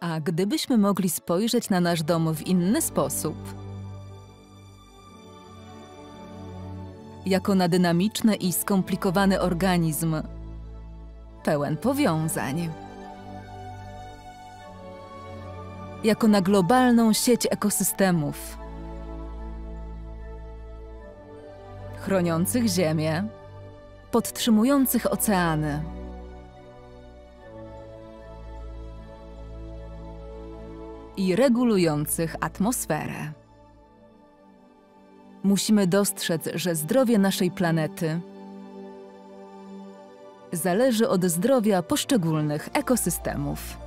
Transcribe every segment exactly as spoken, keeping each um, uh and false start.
A gdybyśmy mogli spojrzeć na nasz dom w inny sposób? Jako na dynamiczny i skomplikowany organizm, pełen powiązań. Jako na globalną sieć ekosystemów, chroniących Ziemię, podtrzymujących oceany. I regulujących atmosferę. Musimy dostrzec, że zdrowie naszej planety zależy od zdrowia poszczególnych ekosystemów.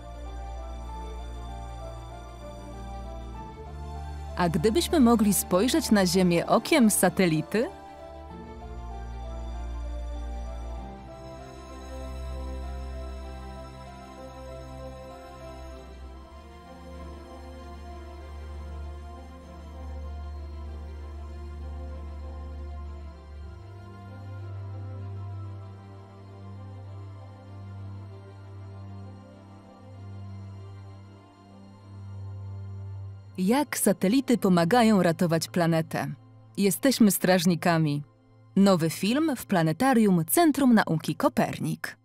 A gdybyśmy mogli spojrzeć na Ziemię okiem satelity? Jak satelity pomagają ratować planetę? Jesteśmy strażnikami. Nowy film w Planetarium Centrum Nauki Kopernik.